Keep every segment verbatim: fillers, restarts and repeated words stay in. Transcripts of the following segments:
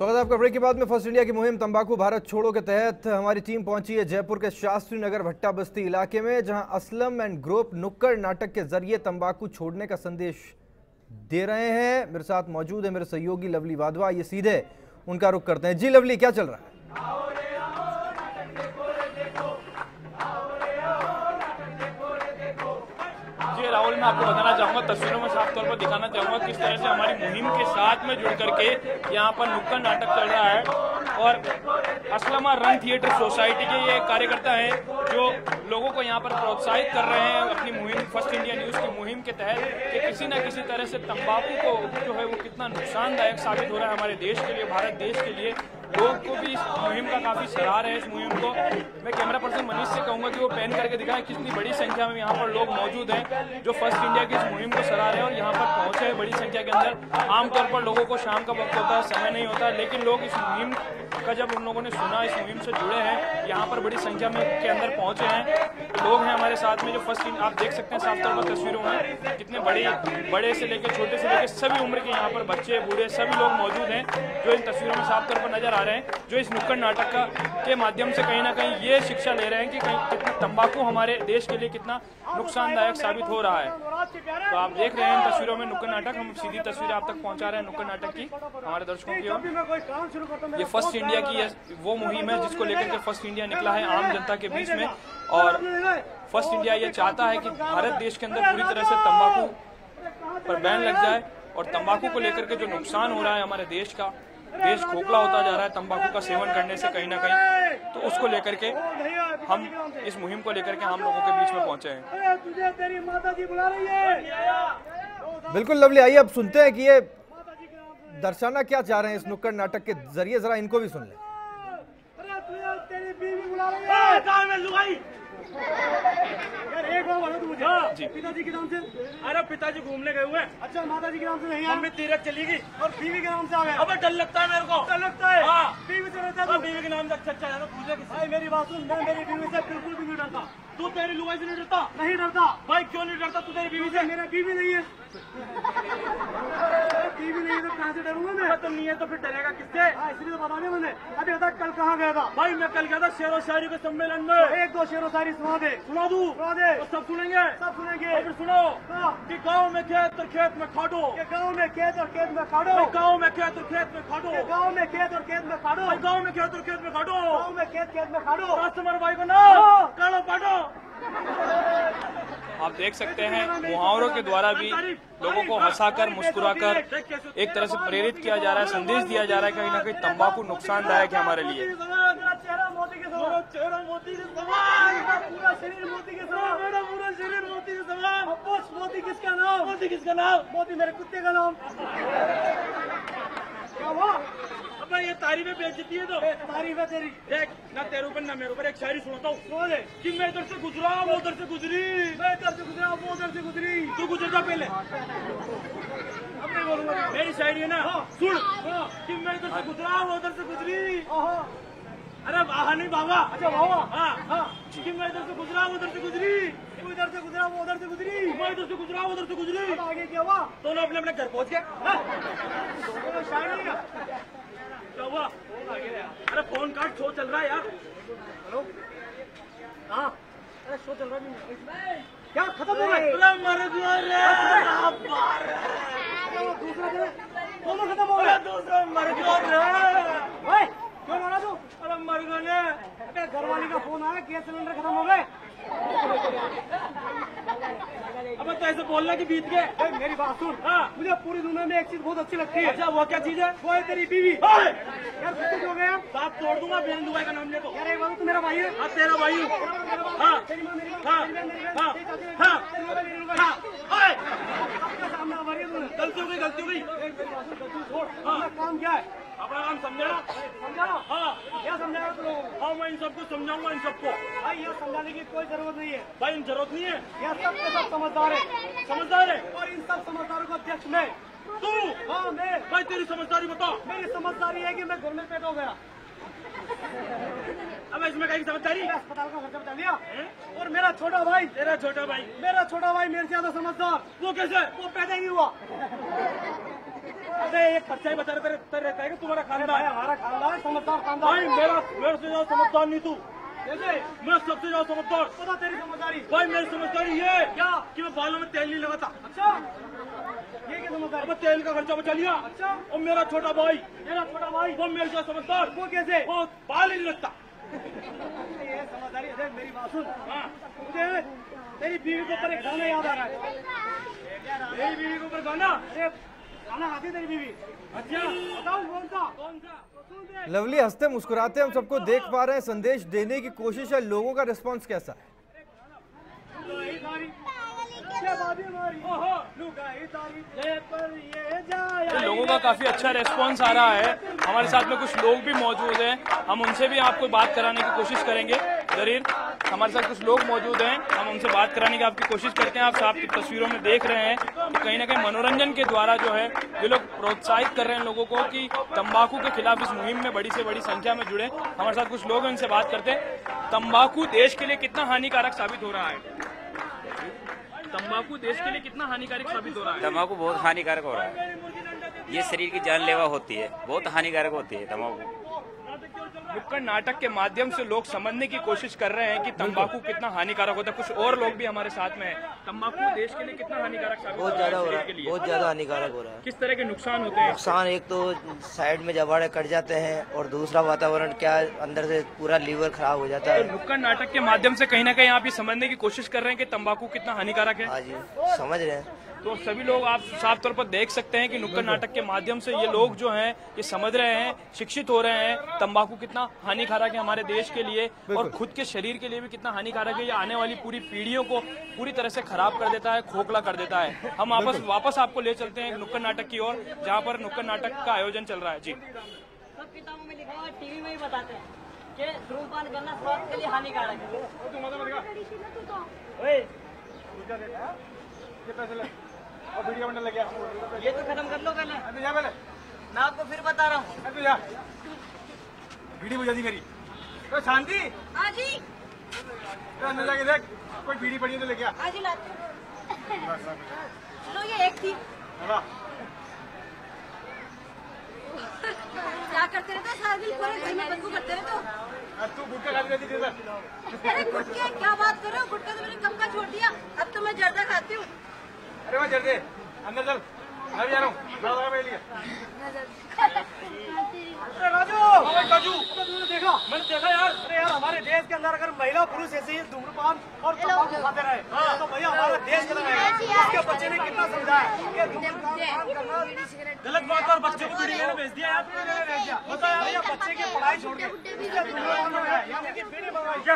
स्वागत है आपका ब्रेक के बाद में। फर्स्ट इंडिया की मुहिम तंबाकू भारत छोड़ो के तहत हमारी टीम पहुंची है जयपुर के शास्त्री नगर भट्टा बस्ती इलाके में, जहां असलम एंड ग्रुप नुक्कड़ नाटक के जरिए तंबाकू छोड़ने का संदेश दे रहे हैं। मेरे साथ मौजूद है मेरे सहयोगी लवली वाधवा। ये सीधे उनका रुख करते हैं। जी लवली, क्या चल रहा है? राहुल, मैं आपको बताना चाहूंगा, तस्वीरों में साफ तौर पर दिखाना चाहूंगा किस तरह से हमारी मुहिम के साथ में जुड़ करके यहाँ पर नुक्कड़ नाटक चल रहा है। और असलमा रंग थिएटर सोसाइटी के ये कार्यकर्ता हैं जो लोगों को यहाँ पर प्रोत्साहित कर रहे हैं अपनी मुहिम, फर्स्ट इंडिया न्यूज की मुहिम के तहत, कि किसी न किसी तरह से तंबाकू को जो है वो कितना नुकसानदायक साबित हो रहा है हमारे देश के लिए, भारत देश के लिए। लोग को भी इस मुहिम का काफी सराह है। इस मुहिम को मैं कैमरा पर्सन मनीष से कहूंगा कि वो पेन करके दिखाएं कितनी बड़ी संख्या में यहाँ पर लोग मौजूद हैं जो फर्स्ट इंडिया की इस मुहिम को सराह रहे हैं और यहाँ पर पहुंचे हैं बड़ी संख्या के अंदर। आमतौर पर लोगों को शाम का वक्त होता है, समय नहीं होता, लेकिन लोग इस मुहिम का जब उन लोगों ने सुना, इस मुहिम से जुड़े हैं, यहाँ पर बड़ी संख्या में के अंदर पहुंचे हैं। लोग हैं हमारे साथ में जो फर्स्ट इंडिया, आप देख सकते हैं साफ तौर पर तस्वीरों में कितने बड़े बड़े से लेकर छोटे से लेकर सभी उम्र के यहाँ पर बच्चे बूढ़े सभी लोग मौजूद हैं जो इन तस्वीरों में साफ तौर पर नजर आ रहे हैं, जो इस नुक्कड़ नाटक का के माध्यम से कहीं ना कहीं ये शिक्षा ले रहे हैं कि कहीं कितना तंबाकू हमारे देश के लिए कितना नुकसानदायक साबित हो रहा है। तो आप देख रहे हैं तस्वीरों में नुक्कड़ नाटक, हम सीधी तस्वीरें आप तक पहुंचा रहे हैं नुक्कड़ नाटक की हमारे दर्शकों की ओर। ये फर्स्ट इंडिया की वो मुहिम है जिसको लेकर के फर्स्ट इंडिया निकला है आम जनता के बीच में। और फर्स्ट इंडिया ये चाहता है कि भारत देश के अंदर पूरी तरह से तंबाकू पर बैन लग जाए और तंबाकू को लेकर के जो नुकसान हो रहा है हमारे देश का, देश खोखला होता जा रहा है तंबाकू का सेवन करने से कहीं ना कहीं, तो उसको लेकर के हम इस मुहिम को लेकर के हम लोगों के बीच में पहुंचे हैं। बिल्कुल लवली, आइए अब सुनते हैं कि ये दर्शाना क्या चाह रहे हैं इस नुक्कड़ नाटक के जरिए, जरा इनको भी सुन लें। यार एक बार बोलो तो मुझे जी। पिताजी के नाम से? अरे पिताजी घूमने गए हुए हैं। अच्छा, माता जी के नाम से नहीं है? मम्मी तीरथ चली गई और बीवी के नाम से आ गए। अब डर लगता है मेरे को। डर लगता है? हाँ, बीवी से रहता है। बीवी के नाम से अच्छा अच्छा है। पूछे किसी? मेरी बात सुन, मैं मेरी बीवी से बिल्कुल भी नहीं डरता। तू तेरी लुगाई से नहीं डरता? नहीं डरता। भाई क्यों नहीं डरता तू तेरी बीवी से? मेरा बीवी नहीं है। बीवी नहीं है तो कहाँ से डरूंगा मैं? तो नहीं है तो फिर डरेगा किससे? इसलिए तो बता दिया मैंने। अभी बता कल कहाँ गया था? भाई मैं कल गया था शेर और शायरी के सम्मेलन में। एक दो शेर और शायरी सुना दे। सुना दूं? सुना दे। तो सब सुनेंगे? सब सुनेंगे। फिर सुनो कि गाँव में खेत और खेत में खाडो। गाँव में खेत और खेत में खाडो। गाँव में खेत और खेत में खाडो। गाँव में खेत और खेत में खाडो। गाँव में खेत और खेत में खाडो। गाँव में खेत खेत में खाडो। कस्टमर भाई को ना काढ़ो पाडो। आप देख सकते हैं मुहावरों के द्वारा भी लोगों को हंसाकर मुस्कुराकर एक तरह से प्रेरित किया जा रहा है, संदेश दिया जा रहा है कहीं ना कहीं तंबाकू नुकसानदायक है हमारे लिए। चेहरा मोती के समान, चेहरा मोती के समान, पूरा शरीर मोती के समान, मेरा पूरा शरीर मोती के समान। मोती किसका नाम? मोती किसका नाम? मोती मेरे कुत्ते का नाम। क्या हुआ? अब ये तारीफें बेइज्जती है तो तारीफ है तेरी। देख ना तेरे ऊपर ना मेरे ऊपर एक शायरी सुनाता हूँ। सुना दे। कि मैं इधर से गुजरा वो उधर से गुजरी, मैं इधर से गुजरा वो उधर से गुजरी। तू गुजर जा पहले, अब नहीं बोलूंगा। मेरी शायरी है ना, सुन। कि मैं इधर से गुजरा वो उधर से गुजरी। अरे आहा नहीं बाबा। अच्छा बाबा। हाँ हाँ। कि मैं इधर से गुजरा वो उधर से गुजरी, तू इधर से गुजरा वो उधर से गुजरी, मैं इधर से गुजरा वो उधर से गुजरी। आगे क्या हुआ? दोनों अपने अपने घर पहुँच गए। शायरी क्या हुआ? अरे फोन काट, शो चल रहा है यार। हेलो, हाँ अरे शो चल रहा है। क्या खत्म हो गए? मर गया, दूसरा दोनों खत्म हो गया। दूसरा मर गया। क्यों मारा तू? अरे मर गए। अरे घरवाली का फोन आया, गैस सिलेंडर खत्म हो गए। अब तो ऐसे बोलना कि बीत गए। मेरी बात सुन। हाँ, मुझे पूरी दुनिया में एक चीज बहुत अच्छी लगती है। अच्छा, वो क्या चीज है? वो है तेरी बीवी। यार कुछ हो गया, बात तोड़ दूंगा मेरे लुगाई का नाम ले तो। यार एक बात, तू मेरा भाई है। हाँ तेरा भाई हूँ। हाँ हाँ हाँ, गलती हो गई, गलती हो गई। काम क्या है? अपना काम समझाना। समझाना? हाँ। क्या समझाना तुम लोगों को? हाँ मैं इन सबको समझाऊंगा, इन सबको। भाई ये समझाने की कोई जरूरत नहीं है। भाई इन जरूरत नहीं है, यह सब के सब समझदार है। समझदार है? और इन सब समझदारों का अध्यक्ष मैं। तू? हाँ मैं। भाई तेरी समझदारी बता। मेरी समझदारी है कि मैं घर में पैदा हो गया। अब इसमें कहीं समझदारी? अस्पताल का खर्चा बता दिया। और मेरा छोटा भाई, तेरा छोटा भाई, मेरा छोटा भाई मेरे से ज्यादा समझदार। वो कैसे? वो पैदा ही हुआ। अरे ये खर्चा ही बता रहता है कि तुम्हारा खानदान है, हमारा खानदान समझदार खानदान। भाई मेरा मेरे से ज्यादा समझदार नहीं तू, जैसे मैं सबसे ज्यादा समझदार। पता तेरी समझदारी? भाई मेरी समझदारी ये क्या कि मैं बालों में तेल नहीं लगाता। अच्छा, ये क्या समझदारी? अब तेल का खर्चा बचा लिया। अच्छा, और मेरा छोटा भाई मेरा छोटा भाई वो मेरे से समझदार। वो कैसे? वो बाल ही नहीं लगता। ये समझदारी है। मेरी बात सुन, हाँ मुझे तेरी बीवी के ऊपर एक गाना याद आ रहा है। तेरी बीवी के ऊपर गाना? गाना आती है तेरी बीवी? अच्छा बताओ कौन सा? कौन सा? लवली हंसते मुस्कुराते हम सबको देख पा रहे हैं, संदेश देने की कोशिश है, लोगों का रिस्पांस कैसा है? लोगों का काफी अच्छा रेस्पॉन्स आ रहा है। हमारे साथ में कुछ लोग भी मौजूद हैं, हम उनसे भी आपको बात कराने की कोशिश करेंगे। जरीर, हमारे साथ कुछ लोग मौजूद हैं, हम उनसे बात कराने की आपकी कोशिश करते हैं। आप साहब की तस्वीरों में देख रहे हैं कि कहीं ना कहीं मनोरंजन के द्वारा जो है ये लोग प्रोत्साहित कर रहे हैं लोगों को कि तंबाकू के खिलाफ इस मुहिम में बड़ी से बड़ी संख्या में जुड़े। हमारे साथ कुछ लोग हैं, उनसे बात करते हैं। तंबाकू देश के लिए कितना हानिकारक साबित हो रहा है? तंबाकू देश के लिए कितना हानिकारक साबित हो रहा है? तंबाकू बहुत हानिकारक हो रहा है, ये शरीर की जानलेवा होती है, बहुत हानिकारक होती है तंबाकू। नुक्कड़ नाटक के माध्यम से लोग समझने की कोशिश कर रहे हैं कि तंबाकू कितना हानिकारक होता है। कुछ और लोग भी हमारे साथ में हैं। तंबाकू देश के लिए कितना हानिकारक साबित बहुत ज्यादा हो रहा है, बहुत ज्यादा हानिकारक हो रहा है। किस तरह के नुकसान होते हैं? नुकसान एक तो साइड में जबाड़े कट जाते हैं और दूसरा वातावरण क्या अंदर से पूरा लीवर खराब हो जाता है। तो नुक्कड़ नाटक के माध्यम से कहीं ना कहीं आप ये समझने की कोशिश कर रहे हैं कि तंबाकू कितना हानिकारक है। हाँ जी, समझ रहे हैं। तो सभी लोग आप साफ तौर पर देख सकते हैं कि नुक्कड़ नाटक के माध्यम से ये लोग जो हैं ये समझ रहे हैं, शिक्षित हो रहे हैं तंबाकू कितना हानिकारक है हमारे देश के लिए और खुद के शरीर के लिए भी कितना हानिकारक है। ये आने वाली पूरी पीढ़ियों को पूरी तरह से खराब कर देता है, खोखला कर देता है। हम वापस वापस आपको ले चलते हैं नुक्कड़ नाटक की ओर, जहाँ पर नुक्कड़ नाटक का आयोजन चल रहा है। जी, सब किताबों में लिखा हुआ, टीवी में भी बताते हैं कि धूम्रपान करना स्वास्थ्य के लिए हानिकारक है। और वीडियो बनने लग गया। ये तो खत्म कर लो पहले। अभी जा पहले, मैं आपको फिर बता रहा हूँ। अभी जा। वीडियो बुझा दी मेरी। तो शांति। हाँ जी। तो अंदर जाके देख, कोई बीड़ी पड़ी है तो लेके आ। हाँ जी लाते। चलो ये एक थी। क्या करते रहते सारा दिन पूरे घर में बदबू करते रहते हो। तू गुटखा खाती रहती थी। अरे गुटखे क्या बात कर रहे हो? गुटखा तो मैंने कब का छोड़ दिया, अब तो मैं जर्दा खाती हूँ। अरे वहाँ चल दे, अंदर चल, मैं भी जा रहा हूँ। बड़ा बड़ा पहले अरे राजू, राजू, तूने देखा? मैंने देखा यार। अरे यार हमारे देश के अंदर अगर महिला पुरुष ऐसे ही धूम्रपान और तंबाकू खाते रहे तो भैया हमारा देश चला जाएगा। इसके बच्चे ने कितना समझाया कि धूम्रपान करना गलत बात और बच्चे को बीड़ी लेने भेज दिया यार। बता यार, ये बच्चे की पढ़ाई छोड़ के धूम्रपान में है, यानी कि बीड़ी मंगवाई क्या?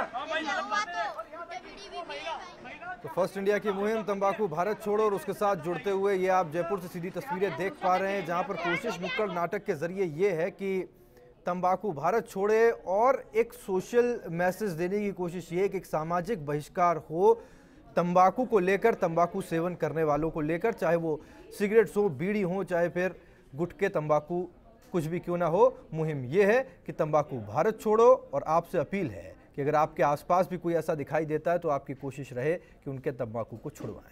तो फर्स्ट इंडिया की मुहिम तंबाकू भारत छोड़ो और उसके साथ जुड़ते हुए ये आप जयपुर से सीधी तस्वीरें देख पा रहे हैं, जहां पर कोशिश नुक्कड़ नाटक के जरिए ये है कि तंबाकू भारत छोड़े और एक सोशल मैसेज देने की कोशिश ये है कि एक सामाजिक बहिष्कार हो तंबाकू को लेकर, तंबाकू सेवन करने वालों को लेकर, चाहे वो सिगरेट्स हो, बीड़ी हो, चाहे फिर गुटखे, तंबाकू कुछ भी क्यों ना हो। मुहिम ये है कि तंबाकू भारत छोड़ो और आपसे अपील है कि अगर आपके आसपास भी कोई ऐसा दिखाई देता है तो आपकी कोशिश रहे कि उनके तंबाकू को छुड़वाएं।